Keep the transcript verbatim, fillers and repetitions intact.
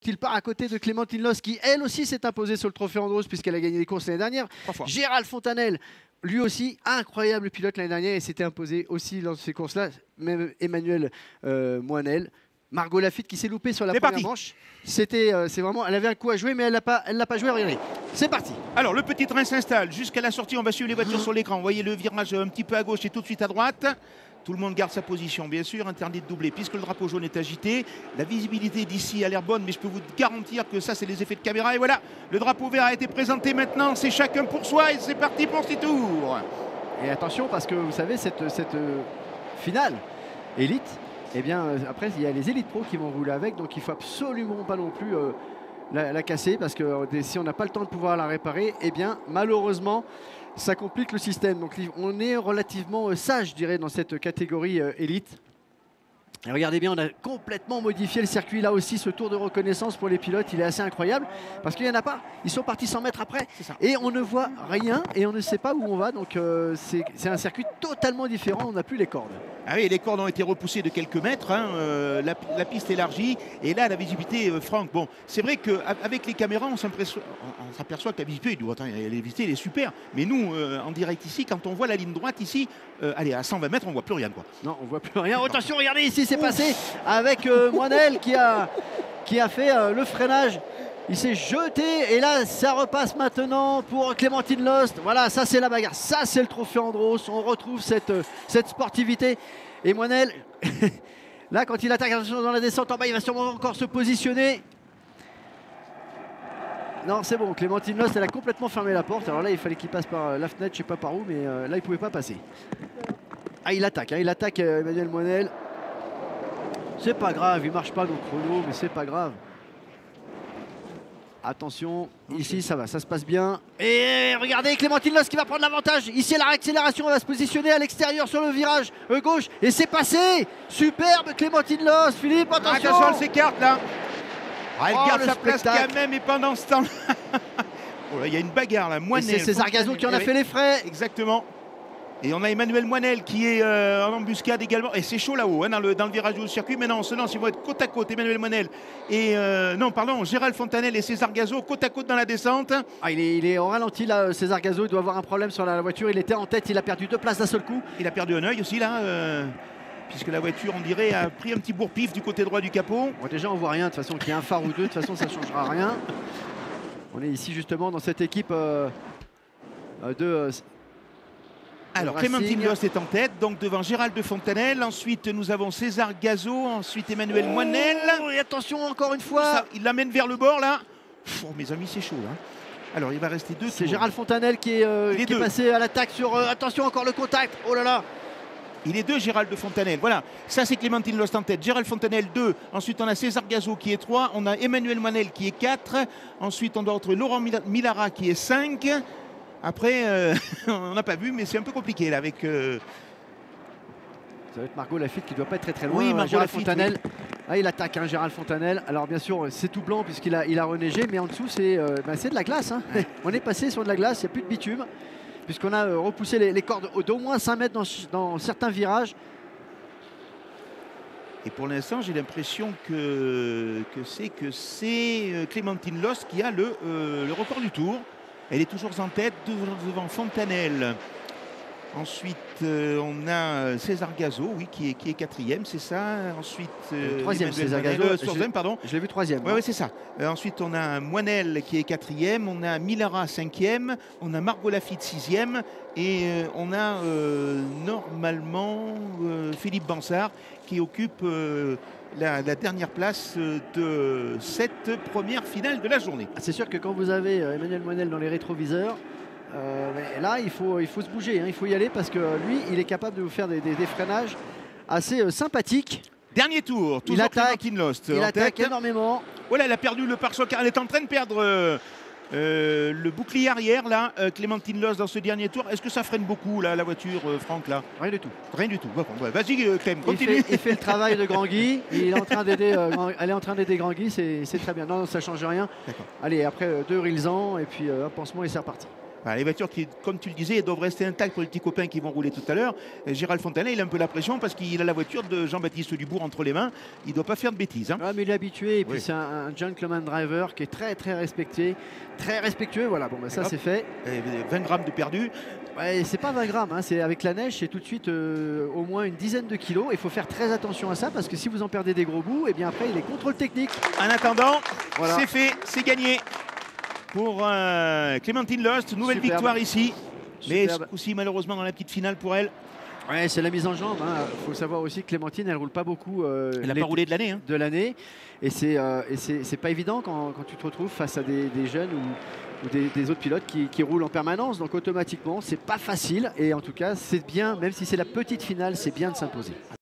il part à côté de Clémentine Loss, qui elle aussi s'est imposée sur le trophée Andros puisqu'elle a gagné les courses l'année dernière. Gérald Fontanelle, lui aussi, incroyable pilote l'année dernière et s'était imposé aussi dans ces courses-là. Même Emmanuel euh, Moinel. Margot Lafitte qui s'est loupée sur la première parti. manche. C'était, euh, c'est vraiment, elle avait un coup à jouer, mais elle l'a pas, elle l'a pas joué. Regardez, c'est parti. Alors le petit train s'installe jusqu'à la sortie. On va suivre les voitures sur l'écran. Vous voyez le virage un petit peu à gauche et tout de suite à droite. Tout le monde garde sa position, bien sûr, interdit de doubler puisque le drapeau jaune est agité. La visibilité d'ici a l'air bonne, mais je peux vous garantir que ça, c'est les effets de caméra. Et voilà, le drapeau vert a été présenté maintenant. C'est chacun pour soi et c'est parti pour six tours. Et attention, parce que vous savez, cette, cette euh, finale élite, eh bien, euh, après, il y a les élites pro qui vont rouler avec, donc il ne faut absolument pas non plus euh, la, la casser, parce que euh, si on n'a pas le temps de pouvoir la réparer, eh bien, malheureusement, ça complique le système. Donc on est relativement euh, sage, je dirais, dans cette catégorie euh, élite. Et regardez bien, on a complètement modifié le circuit. Là aussi, ce tour de reconnaissance pour les pilotes, il est assez incroyable. Parce qu'il n'y en a pas. Ils sont partis cent mètres après. Et on ne voit rien et on ne sait pas où on va. Donc euh, c'est un circuit totalement différent. On n'a plus les cordes. Ah oui, les cordes ont été repoussées de quelques mètres, hein, euh, la, la piste élargie, et là la visibilité, euh, Franck, bon, c'est vrai qu'avec les caméras, on s'aperçoit que la visibilité, attends, la visibilité elle est super, mais nous, euh, en direct ici, quand on voit la ligne droite ici, euh, allez, à cent vingt mètres, on voit plus rien, quoi. Non, on voit plus rien. Oh, attention, regardez ici, c'est passé avec euh, Moinel qui a, qui a fait euh, le freinage. Il s'est jeté et là ça repasse maintenant pour Clémentine Loss. Voilà, ça c'est la bagarre, ça c'est le trophée Andros. On retrouve cette, cette sportivité. Et Moinel, là quand il attaque dans la descente en bas, il va sûrement encore se positionner. Non, c'est bon, Clémentine Loss, elle a complètement fermé la porte. Alors là, il fallait qu'il passe par la fenêtre, je sais pas par où, mais euh, là il pouvait pas passer. Ah, il attaque, hein, il attaque euh, Emmanuel Moinel. C'est pas grave, il marche pas nos chronos, mais c'est pas grave. Attention, okay. Ici ça va, ça se passe bien. Et regardez Clémentine Loss qui va prendre l'avantage. Ici la réaccélération, elle va se positionner à l'extérieur sur le virage euh, gauche. Et c'est passé. Superbe Clémentine Loss. Philippe, attention. Attention, elle s'écarte là. Ah, elle oh, garde sa spectacle. place quand même et pendant ce temps oh il y a une bagarre là. C'est César Gazo qui en a fait les frais. Exactement. Et on a Emmanuel Moinel qui est euh, en embuscade également. Et c'est chaud là-haut, hein, dans, le, dans le virage du circuit. Maintenant, on se lance, ils vont être côte à côte. Emmanuel Moinel et euh, non, pardon, Gérald Fontanelle et César Gazo côte à côte dans la descente. Ah, il, est, il est au ralenti là, César Gazo. Il doit avoir un problème sur la voiture. Il était en tête, il a perdu deux places d'un seul coup. Il a perdu un œil aussi là, euh, puisque la voiture, on dirait, a pris un petit bourre-pif du côté droit du capot. Bon, déjà, on voit rien. De toute façon, qu'il y ait un phare ou deux, de toute façon, ça ne changera rien. On est ici justement dans cette équipe euh, de. Euh, Alors Clémentine Loss est en tête, donc devant Gérald de Fontanelle. Ensuite, nous avons César Gazo. Ensuite, Emmanuel oh, Moinel. Et attention, encore une fois. Ça, il l'amène vers le bord, là. Oh, mes amis, c'est chaud, là. Alors, il va rester deux tours. C'est Gérald Fontanelle qui est, euh, qui est passé à l'attaque sur... Euh, attention, encore le contact. Oh là là. Il est deux, Gérald de Fontanelle. Voilà, ça, c'est Clémentine Loss en tête. Gérald Fontanelle, deux. Ensuite, on a César Gazo qui est trois. On a Emmanuel Moinel qui est quatre. Ensuite, on doit retrouver Laurent Millara qui est cinq. Après, euh, on n'a pas vu, mais c'est un peu compliqué là avec. Euh... Ça va être Margot Lafitte qui ne doit pas être très très loin. Oui, Margot Gérald Lafitte, Fontanelle. Oui. Ah, il attaque, hein, Gérald Fontanelle. Alors bien sûr, c'est tout blanc puisqu'il a, il a reneigé, mais en dessous, c'est euh, ben, de la glace. Hein. On est passé sur de la glace, il n'y a plus de bitume, puisqu'on a euh, repoussé les, les cordes d'au moins cinq mètres dans, dans certains virages. Et pour l'instant, j'ai l'impression que, que c'est que c'est Clémentine Loss qui a le, euh, le record du tour. Elle est toujours en tête devant Fontanelle. Ensuite, euh, on a César Gazo, oui, qui est, qui est quatrième, c'est ça. Ensuite, euh, troisième, César Gazo. Euh, troisième, pardon. Je l'ai vu troisième. Oui, ouais, c'est ça. Euh, ensuite, on a Moinel qui est quatrième, on a Millara cinquième, on a Margot Lafitte sixième et euh, on a euh, normalement euh, Philippe Bansard qui occupe euh, la, la dernière place de cette première finale de la journée. C'est sûr que quand vous avez Emmanuel Moinel dans les rétroviseurs, Euh, là, il faut, il faut se bouger, hein, il faut y aller parce que lui, il est capable de vous faire des, des, des freinages assez euh, sympathiques. Dernier tour, toujours il attaque, Loss, il attaque énormément. Voilà, elle a perdu le pare-choc, elle est en train de perdre euh, euh, le bouclier arrière, là, euh, Clémentine Loss dans ce dernier tour. Est-ce que ça freine beaucoup, là, la voiture, euh, Franck, là? Rien du tout. Rien du tout. Bon, bon, vas-y, euh, Clem, continue. Il fait, il fait le travail de Grand Guy. Il est en train d'aider, euh, elle est en train d'aider Grand Guy, c'est très bien. Non, non, ça change rien. Allez, après euh, deux Rilzan et puis euh, un pansement et c'est reparti. Voilà, les voitures qui, comme tu le disais, doivent rester intactes pour les petits copains qui vont rouler tout à l'heure. Gérald Fontanet, il a un peu la pression parce qu'il a la voiture de Jean-Baptiste Dubourg entre les mains. Il ne doit pas faire de bêtises. Hein. Ah, mais il est habitué. Et puis Oui. c'est un, un gentleman driver qui est très très respecté, très respectueux. Voilà, bon, bah, ça c'est fait. Et vingt grammes de perdu. Ouais, c'est pas vingt grammes, hein, c'est avec la neige, c'est tout de suite euh, au moins une dizaine de kilos. Il faut faire très attention à ça parce que si vous en perdez des gros bouts, et bien après il est contrôle technique. En attendant, Voilà. c'est fait, c'est gagné pour euh, Clémentine Lost. Nouvelle Superbe. victoire ici. Mais Superbe. aussi malheureusement dans la petite finale pour elle. Ouais, c'est la mise en jambe. Il faut savoir aussi que Clémentine, elle roule pas beaucoup euh, Elle n'a les- pas roulé de l'année. Hein. de l'année. Et c'est euh, et c'est c'est pas évident quand, quand tu te retrouves face à des, des jeunes ou, ou des, des autres pilotes qui, qui roulent en permanence. Donc automatiquement, c'est pas facile. Et en tout cas, c'est bien, même si c'est la petite finale, c'est bien de s'imposer.